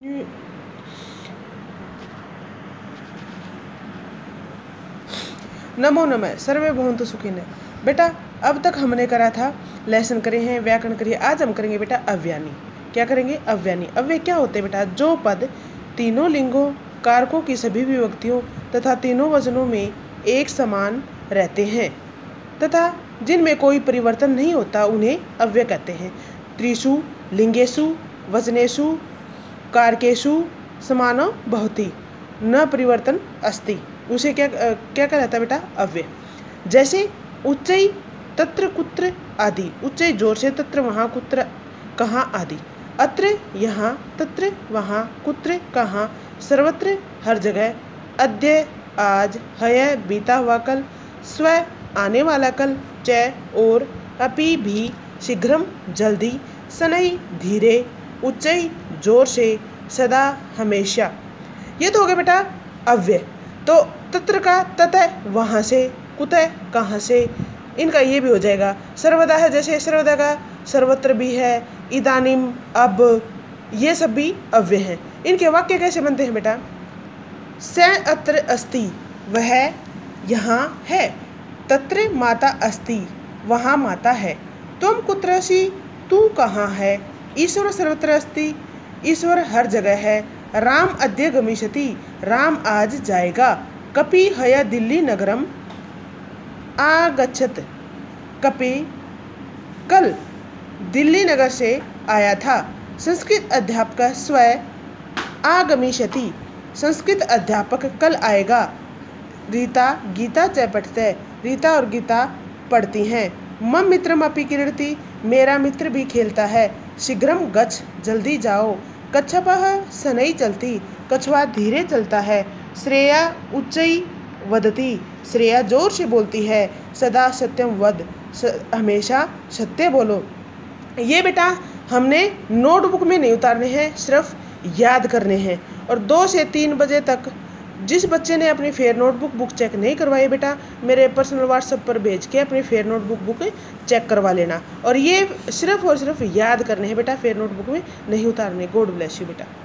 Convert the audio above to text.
नमो नमः सर्वे भवन्तु सुखिनः। बेटा अब तक हमने करा था लेसन करे हैं, व्याकरण करिए। आज हम करेंगे बेटा अव्ययनी। क्या करेंगे? अव्ययनी। अव्यय क्या होते हैं बेटा? जो पद तीनों लिंगों, कारकों की सभी विभक्तियों तथा तीनों वजनों में एक समान रहते हैं तथा जिनमें कोई परिवर्तन नहीं होता उन्हें अव्यय कहते हैं। त्रिषु लिंगेषु वचनेषु कारकेषु समानो भवति न परिवर्तन अस्ति, उसे क्या कहलाता है बेटा? अव्यय। जैसे उच्चई तत्र कुत्र आदि। उच्चई जोर से, तत्र वहाँ, कुत्र कहाँ आदि। अत्र यहाँ, तत्र वहाँ, कुत्र कहाँ, सर्वत्र हर जगह। अद्य आज, हय बीता हुआ कल, स्व आने वाला कल, च और, अपि भी, शीघ्रम जल्दी, शनै धीरे, उच्चई जोर से, सदा हमेशा। ये तो हो गया बेटा अव्यय। तो तत्र का ततः वहाँ से, कुतः कहाँ से, इनका ये भी हो जाएगा। सर्वदा है, जैसे सर्वदा का सर्वत्र भी है, इदानीम अब, ये सब भी अव्यय हैं। इनके वाक्य कैसे बनते हैं बेटा? स अत्र अस्ति, वह यहाँ है। तत्र माता अस्ति, वहाँ माता है। त्वं कुत्र असि, तू कहाँ है। ईश्वर सर्वत्र अस्ति, ईश्वर हर जगह है। राम अद्य गमिष्यति, राम आज जाएगा। कपि हय दिल्ली नगरम आगच्छत, कपि कल दिल्ली नगर से आया था। संस्कृत अध्यापक स्व आगमिष्यति, संस्कृत अध्यापक कल आएगा। रीता गीता च पठते, रीता और गीता पढ़ती हैं। मम मित्रमपि क्रीडति, मेरा मित्र भी खेलता है। शीघ्रम गच्छ, जल्दी जाओ। कच्छपः शनै चलती, कछुआ धीरे चलता है। श्रेया उच्चई वदति, श्रेया जोर से बोलती है। सदा सत्यम वद, हमेशा सत्य बोलो। ये बेटा हमने नोटबुक में नहीं उतारने हैं, सिर्फ याद करने हैं। और 2 से 3 बजे तक जिस बच्चे ने अपनी फेयर नोटबुक बुक चेक नहीं करवाई बेटा, मेरे पर्सनल व्हाट्सएप पर भेज के अपनी फेयर नोटबुक बुक चेक करवा लेना। और ये सिर्फ और सिर्फ याद करने हैं बेटा, फेयर नोटबुक में नहीं उतारने। गॉड ब्लेस यू बेटा।